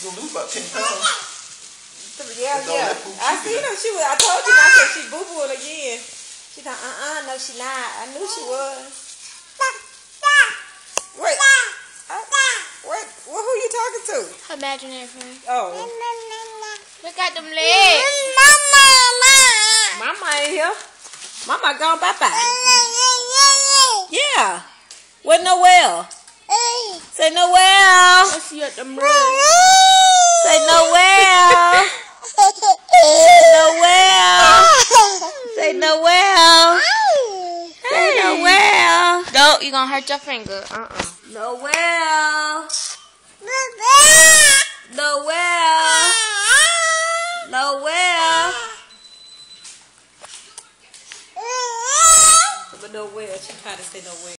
She's gonna lose about 10 pounds. Yeah. I seen her. I told you. I said she boo-booing again. She's like, no, she not. I knew she was. Wait. Who you talking to? Her imaginary friend. Oh. Look at them legs. Mama ain't here. Mama gone bye-bye. Yeah. Where Noel? Say Noel. Let's see at them legs. Say Noel. Noel. Say Noel. Say Noel. No, you gonna hurt your finger. Noel. Noel. Noel. But Noel, she trying to say Noel.